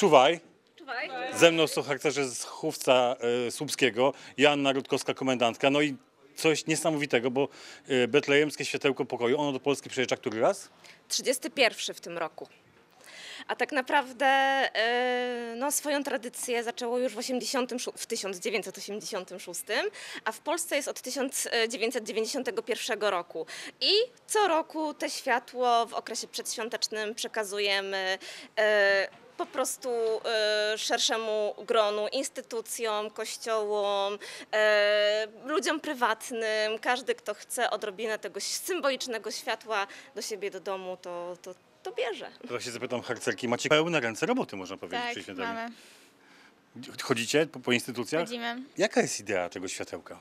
Czuwaj. Czuwaj. Ze mną są harcerze z Chówca Słupskiego, Joanna Rutkowska, komendantka. No i coś niesamowitego, bo betlejemskie światełko pokoju, ono do Polski przyjeżdża który raz? 31 w tym roku. A tak naprawdę no, swoją tradycję zaczęło już w 1986, a w Polsce jest od 1991 roku. I co roku te światło w okresie przedświątecznym przekazujemy po prostu szerszemu gronu, instytucjom, kościołom, ludziom prywatnym. Każdy, kto chce odrobinę tego symbolicznego światła do siebie, do domu, to bierze. Teraz się zapytam harcerki, macie pełne ręce roboty, można powiedzieć, przy Tak, świętach. mamy. Chodzicie po instytucjach? Chodzimy. Jaka jest idea tego światełka?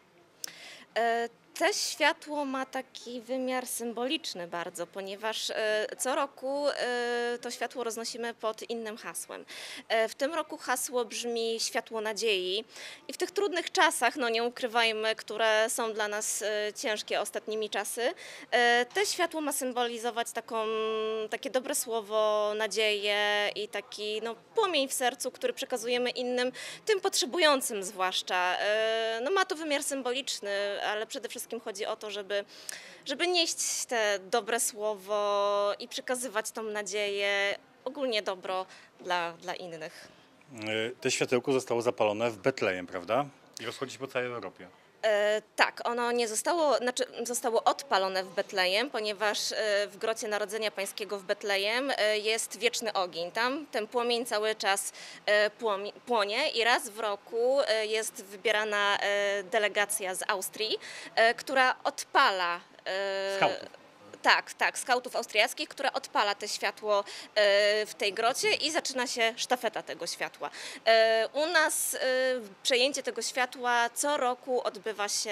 Te światło ma taki wymiar symboliczny bardzo, ponieważ co roku to światło roznosimy pod innym hasłem. W tym roku hasło brzmi światło nadziei i w tych trudnych czasach, no nie ukrywajmy, które są dla nas ciężkie ostatnimi czasy, te światło ma symbolizować takie dobre słowo, nadzieję i taki no, płomień w sercu, który przekazujemy innym, tym potrzebującym zwłaszcza. No, ma to wymiar symboliczny, ale przede wszystkim chodzi o to, żeby nieść te dobre słowo i przekazywać tą nadzieję, ogólnie dobro dla innych. To światełko zostało zapalone w Betlejem, prawda? I rozchodzi się po całej Europie. Tak, ono nie zostało odpalone w Betlejem, ponieważ w grocie Narodzenia Pańskiego w Betlejem jest wieczny ogień. Tam ten płomień cały czas płonie i raz w roku jest wybierana delegacja z Austrii, która odpala. Skautów. Tak, skautów austriackich, która odpala te światło w tej grocie i zaczyna się sztafeta tego światła. U nas przejęcie tego światła co roku odbywa się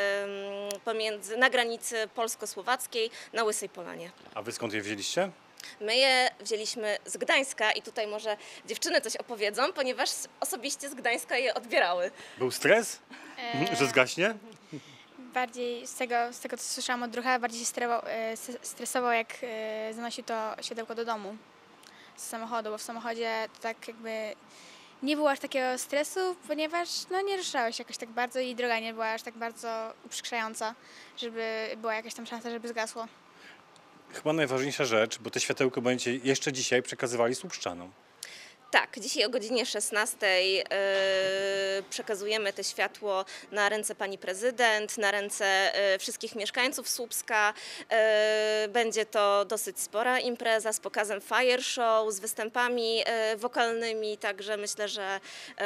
na granicy polsko-słowackiej na Łysej Polanie. A wy skąd je wzięliście? My je wzięliśmy z Gdańska i tutaj może dziewczyny coś opowiedzą, ponieważ osobiście z Gdańska je odbierały. Był stres, że zgaśnie? Bardziej z tego co słyszałam od drucha, bardziej się stresował, jak zanosił to światełko do domu z samochodu, bo w samochodzie to tak jakby nie było aż takiego stresu, ponieważ no, nie ruszało się jakoś tak bardzo i droga nie była aż tak bardzo uprzykrzająca, żeby była jakaś tam szansa, żeby zgasło. Chyba najważniejsza rzecz, bo te światełko będziecie jeszcze dzisiaj przekazywali słupszczanom. Tak, dzisiaj o godzinie 16 przekazujemy to światło na ręce pani prezydent, na ręce wszystkich mieszkańców Słupska. Będzie to dosyć spora impreza z pokazem fire show, z występami wokalnymi, także myślę, że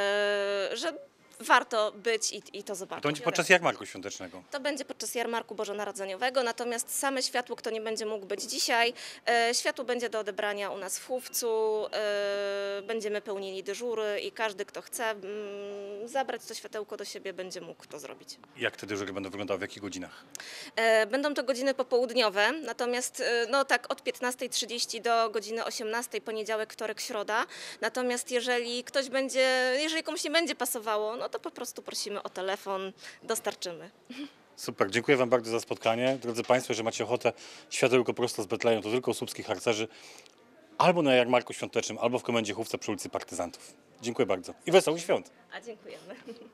warto być i to zobaczyć. To będzie podczas jarmarku świątecznego. To będzie podczas jarmarku bożonarodzeniowego, natomiast same światło, kto nie będzie mógł być dzisiaj, światło będzie do odebrania u nas w Chówcu, będziemy pełnili dyżury i każdy, kto chce zabrać to światełko do siebie, będzie mógł to zrobić. Jak te dyżury będą wyglądały, w jakich godzinach? Będą to godziny popołudniowe, natomiast no tak od 15:30 do godziny 18:00, poniedziałek, wtorek, środa. Natomiast jeżeli komuś nie będzie pasowało, no to po prostu prosimy o telefon, dostarczymy. Super, dziękuję wam bardzo za spotkanie. Drodzy Państwo, że macie ochotę światełko prosto z Betlejem, to tylko u słupskich harcerzy, albo na jarmarku świątecznym, albo w komendzie Chówca przy ulicy Partyzantów. Dziękuję bardzo i wesołych świąt. A dziękujemy.